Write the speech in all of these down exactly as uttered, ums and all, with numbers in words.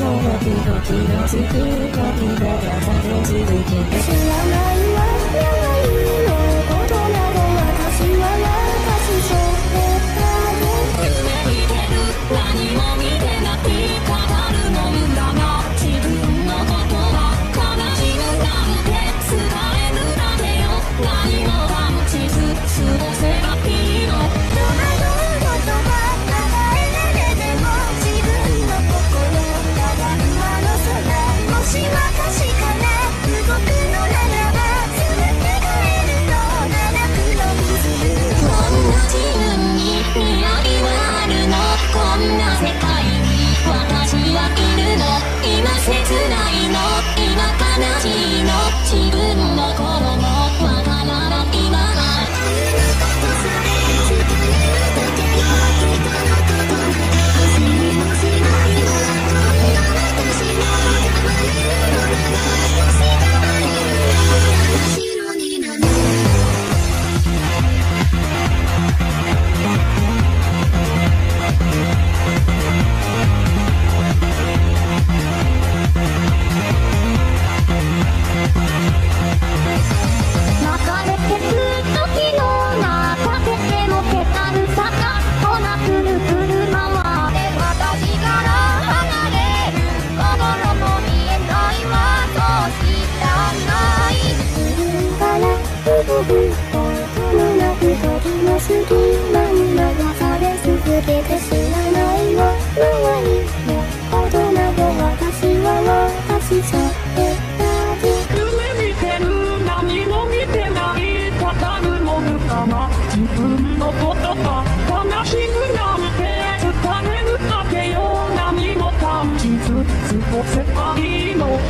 時々の月時がさせ続けて知らないわ長いのことなど私は私そう夢見てる何も見てなくて語るの無駄な自分のことは悲しむなんて伝えるだけよ何も感じず過ごせばいいの戸惑うことは与えられても自分の心ただ馬の空もし私から動くのならば連れて帰るの七黒水こんな自分に未来はあるのこんな世界に私はいるの今切ないの今悲しいの自分の心もわからない今は好きなに流され続けて知らないわ周りのことなど私は私さえ夢見てる何も見てないただるの無駄な自分のことが悲しくなんて伝えるだけよ何も感じず過ごせばいいの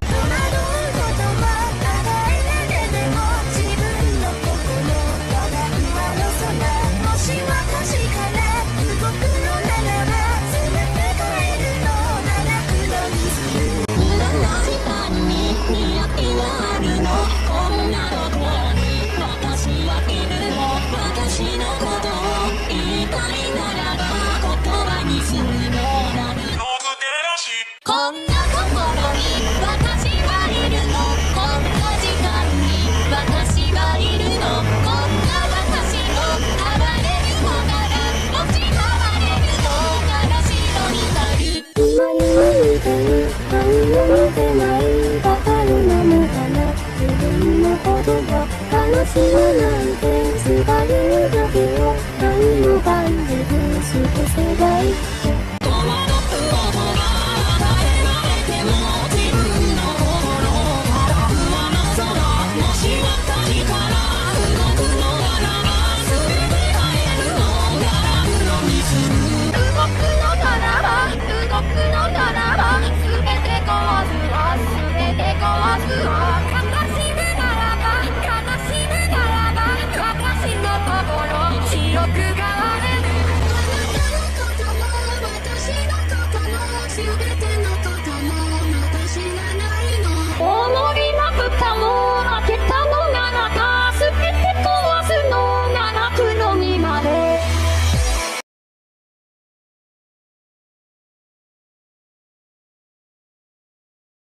こんなところに私はいるのこんな時間に私はいるのこんな私を暴れるのなら落ち回れるのからしろになる今には見てる何も見てないバカるの無駄な自分のことが悲しむなんて伝えるだけよ何も感じず過ごせばいい動くのならば全て壊すわ全て壊すわ